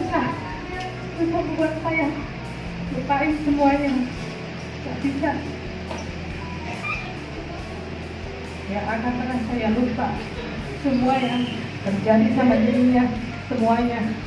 susah membuat saya lupain semuanya. Gak bisa. Ya akan pernah saya lupa semua yang terjadi sama dirinya, semuanya.